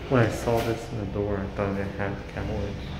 When I saw this in the door, I thought it had cowboys.